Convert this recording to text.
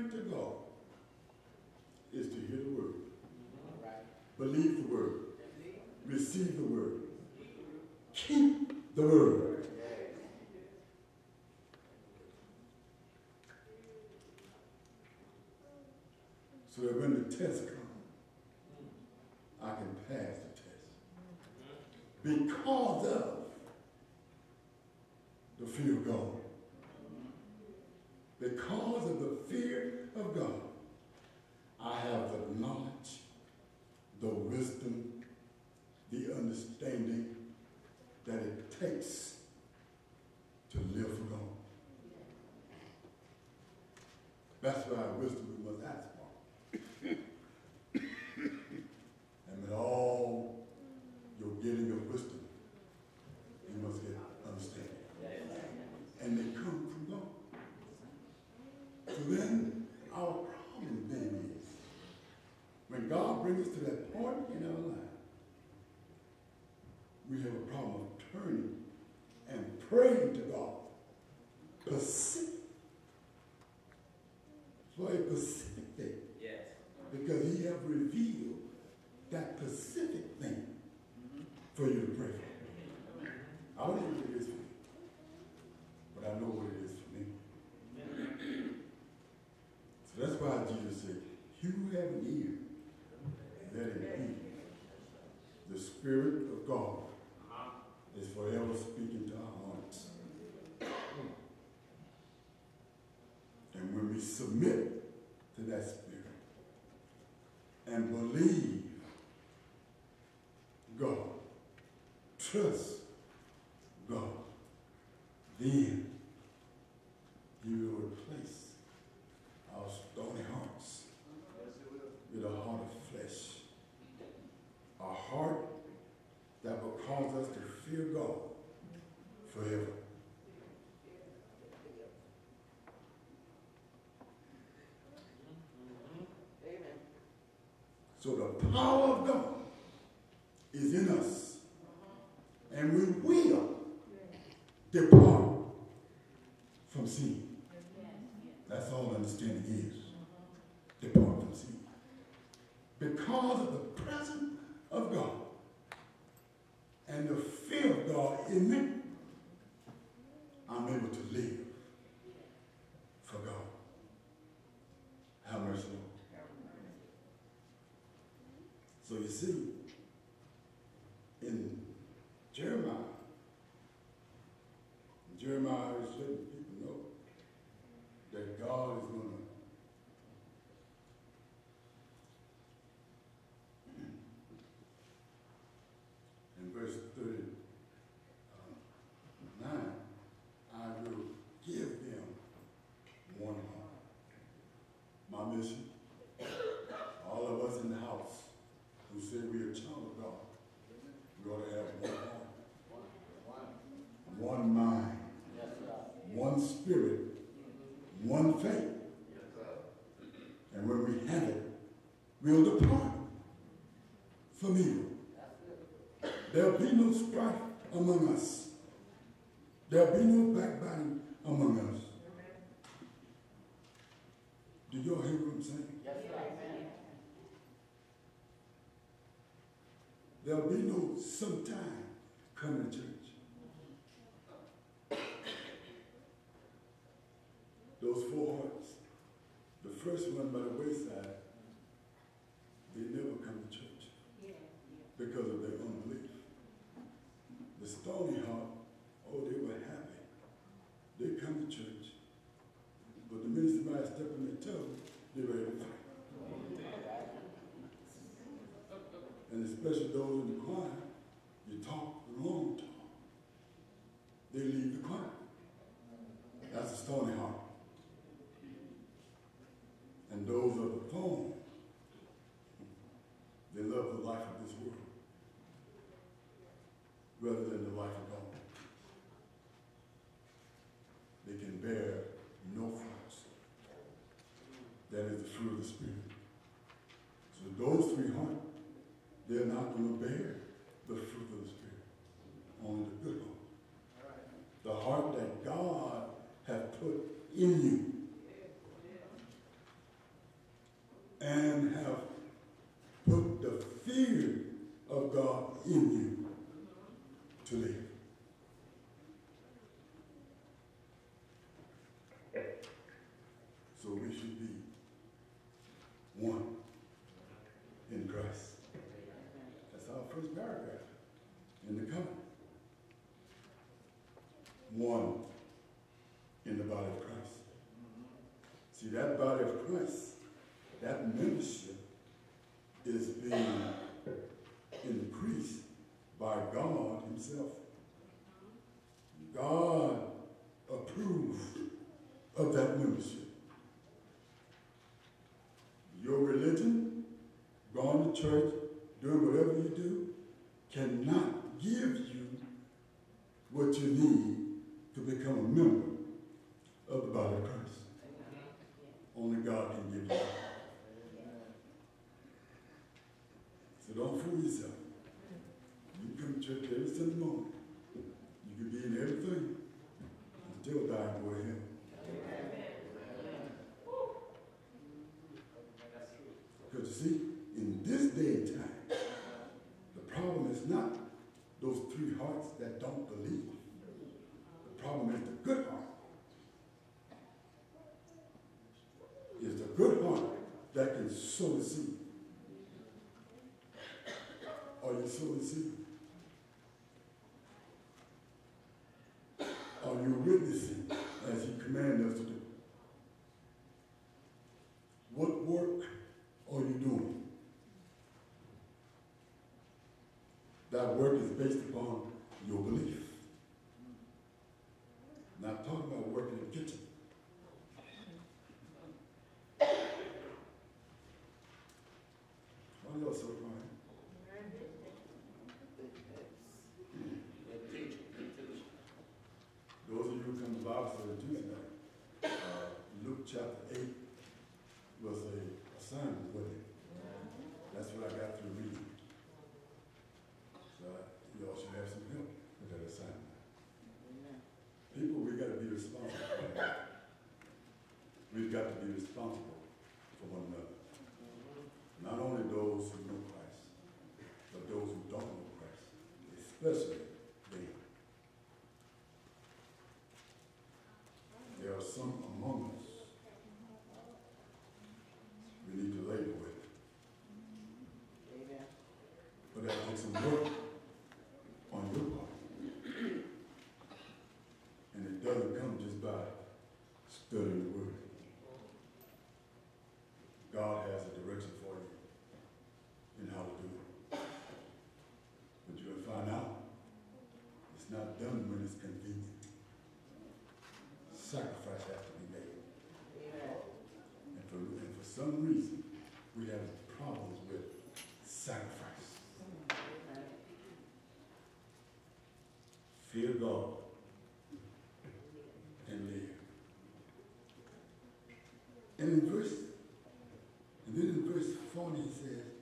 turn to God is to hear the word. Believe the word. Receive the word. Keep the word. So that when the test comes, I can pass the test. Because of the fear of God. Because of the fear of God, I have the knowledge, the wisdom, the understanding that it takes to live for God. That's why wisdom we must ask for. And with all your getting of wisdom, you must get understanding. And they come from God. So then our problem then is, when God brings us to that point in our life, we have a problem of turning and praying to God for a specific thing. Yes. Because he has revealed that specific thing for you to pray for. I don't know what it is for you, but I know what it is for me. So that's why Jesus said, "You who have an ear, let him hear." The Spirit of God is forever speaking to our hearts. And when we submit to that Spirit and believe God, trust God, then he will replace our stony hearts with a heart of flesh. A heart that will cause us to fear God forever. Amen. So the power of God is in us. And we will depart from sin. That's all understanding is. Depart from sin. Because of the presence of God and the fear of God in me, I'm able to live for God. Have mercy, Lord. So you see, in Jeremiah is letting people know that God is going to verse 39, I will give them one heart. My mission, all of us in the house who say we are a child of God, we ought to have one heart, one mind, one spirit, one faith. And when we have it, we'll depart from evil. There'll be no strife among us. There'll be no backbiting among us. Do y'all hear what I'm saying? Yes, sir. There'll be no sometime coming to church. Those 4 hearts, the first one by the wayside, they never come to church because of their unbelief. The stony heart, oh, they were happy. They come to church. But the minute somebody step on their toe, they're ready to fight. And especially those in the choir, you talk the wrong talk. They leave the choir. That's a stony heart. And those of the thorn, they love the life of this world rather than the life of God. They can bear no fruits. That is the fruit of the Spirit. So those 3 hearts, they're not going to bear the fruit of the Spirit. Only the good heart. The heart that God has put in you. fear of God in you to live. So we should be one in Christ. That's our first paragraph in the covenant. One in the body of Christ. See, that body of Christ, that membership is being increased by God himself. God approved of that membership. Your religion, going to church, doing whatever you do, cannot give you what you need to become a member of the body of Christ. Only God can give you that. So don't fool yourself. You can come to church every Sunday morning. You can be in everything and still die and go to hell. Because you see, in this day and time, the problem is not those three hearts that don't believe. The problem is the good heart. It's the good heart that can sow the seed. Are you sowing the seed? Are you witnessing as he commanded us to do? What work are you doing? That work is based upon your belief. Not talking about work in the kitchen. Why y'all so quiet? Those of you who come to Bible study Tuesday night, Luke chapter 8 was a assignment with it. That's what I got through reading. So you all should have some help with that assignment. People, we got to be responsible for that. We've got to be responsible for one another. Not only those who know Christ, but those who don't know Christ, especially them. There are some among us we need to labor with. But that takes some work on your part. And it doesn't come just by studying the Word. God has a direction for you in how to do it. But you'll find out it's not done when it's convenient. Sacrifice has to be made. And for some reason, we have problems with sacrifice. Fear God and live. And then in verse 40 he says,